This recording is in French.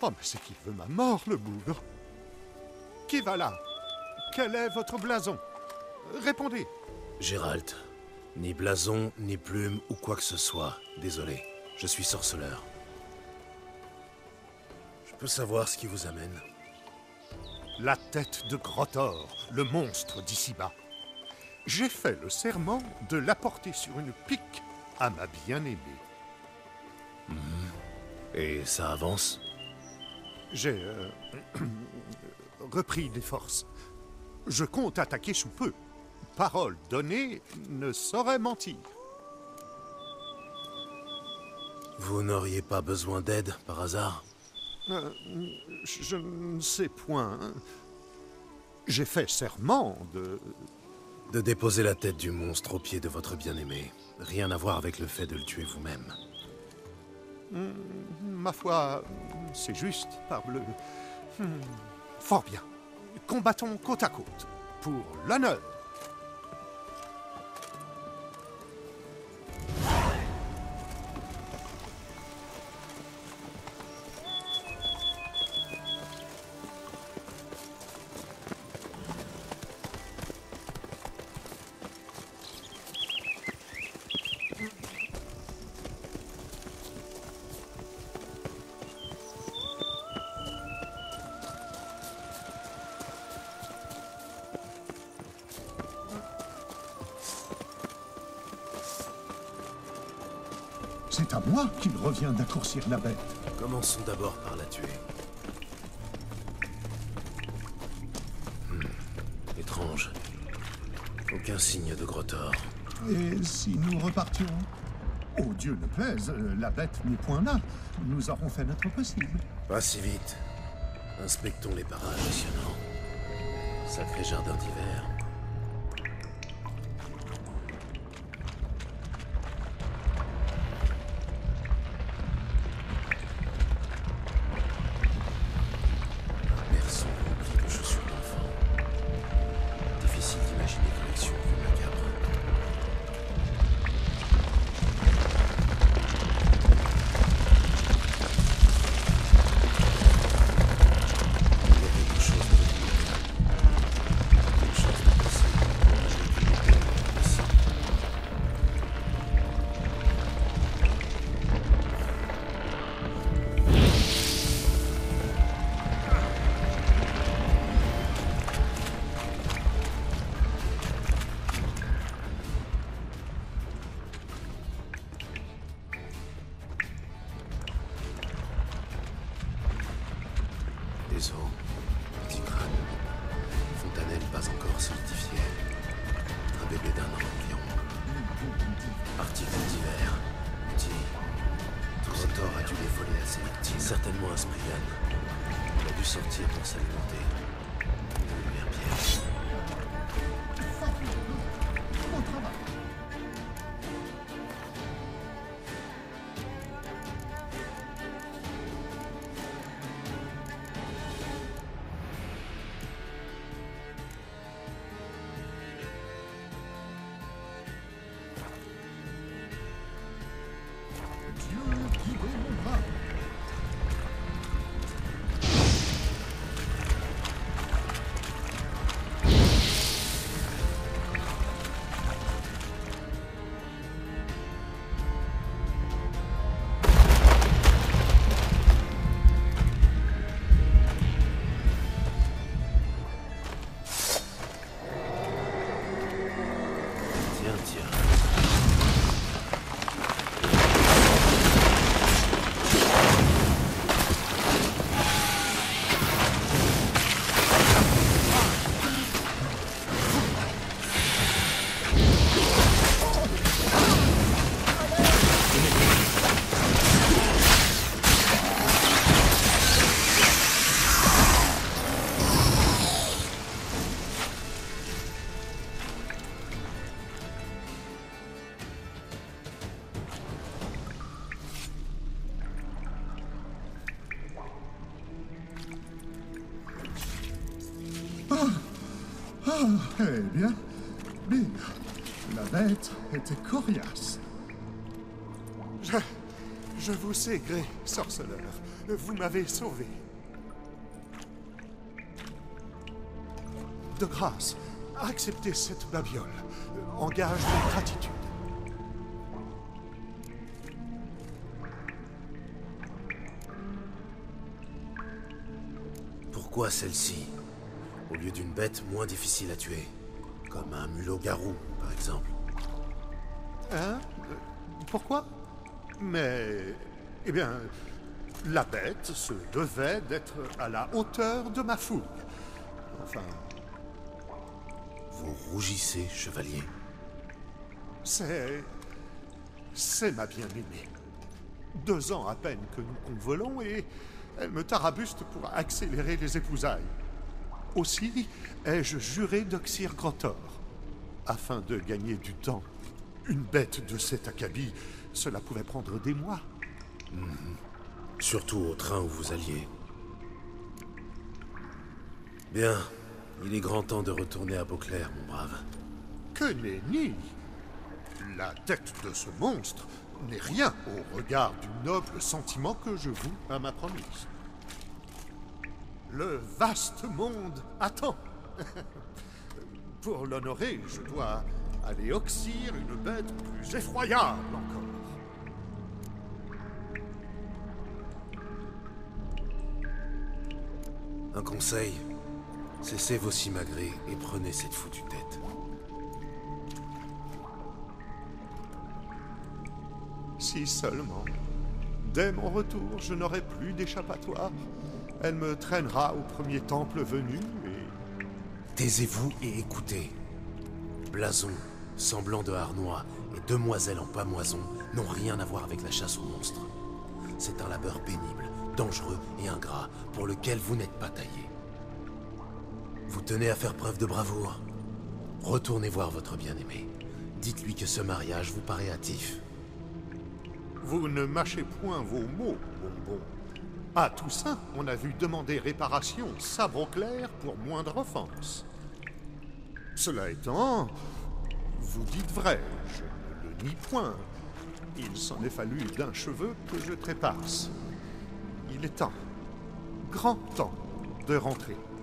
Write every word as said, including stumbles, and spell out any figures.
Oh, mais c'est qu'il veut ma mort, le bougre. Qui va là? Quel est votre blason? Répondez. Géralt. Ni blason, ni plume, ou quoi que ce soit. Désolé, je suis sorceleur. Je peux savoir ce qui vous amène? La tête de Grotor, le monstre d'ici-bas. J'ai fait le serment de l'apporter sur une pique à ma bien-aimée. Mmh. Et ça avance? J'ai euh, repris des forces. Je compte attaquer sous peu. Parole donnée ne saurait mentir. Vous n'auriez pas besoin d'aide, par hasard? Euh, je ne sais point. J'ai fait serment de... De déposer la tête du monstre au pied de votre bien-aimé. Rien à voir avec le fait de le tuer vous-même. Hmm, ma foi, c'est juste, parbleu. Hmm, fort bien. Combattons côte à côte. Pour l'honneur. C'est à moi qu'il revient d'accourcir la bête. Commençons d'abord par la tuer. Hmm. Étrange. Aucun signe de Grotor. Et si nous repartions? Oh Dieu ne plaise, la bête n'est point là. Nous aurons fait notre possible. Pas si vite. Inspectons les parages passionnants. Sacré jardin d'hiver. Des os, petit crâne, fontanelle pas encore solidifiée, un bébé d'un an environ, article d'hiver, petit, Grotor a dû les voler à ses victimes, certainement un Spriggan. Il a dû sortir pour s'alimenter, une lumière piège. Bon travail. Eh bien, bien, la bête était coriace. Je, Je vous sais gré, sorceleur. Vous m'avez sauvé. De grâce, acceptez cette babiole. En gage de gratitude. Pourquoi celle-ci, au lieu d'une bête moins difficile à tuer? Comme un mulot-garou, par exemple. Hein? Pourquoi? Mais... Eh bien... La bête se devait d'être à la hauteur de ma fougue. Enfin... Vous rougissez, chevalier. C'est... C'est ma bien-aimée. Deux ans à peine que nous convolons et elle me tarabuste pour accélérer les épousailles. Aussi ai-je juré d'Oxyr Grotor, afin de gagner du temps. Une bête de cet acabit, cela pouvait prendre des mois. Mm-hmm. Surtout au train où vous alliez. Bien, il est grand temps de retourner à Beauclair, mon brave. Que nenni! La tête de ce monstre n'est rien au regard du noble sentiment que je voue à ma promise. Le vaste monde attend. Pour l'honorer, je dois aller oxyre une bête plus effroyable encore. Un conseil, cessez vos simagrées et prenez cette foutue tête. Si seulement. Dès mon retour, je n'aurai plus d'échappatoire. Elle me traînera au premier temple venu et... Taisez-vous et écoutez. Blason, semblant de harnois et demoiselle en pamoison n'ont rien à voir avec la chasse aux monstres. C'est un labeur pénible, dangereux et ingrat pour lequel vous n'êtes pas taillé. Vous tenez à faire preuve de bravoure. Retournez voir votre bien-aimé. Dites-lui que ce mariage vous paraît hâtif. Vous ne mâchez point vos mots, bonbon. À Toussaint, on a vu demander réparation sabre au clair pour moindre offense. Cela étant, vous dites vrai, je ne le nie point. Il s'en est fallu d'un cheveu que je trépasse. Il est temps, grand temps, de rentrer.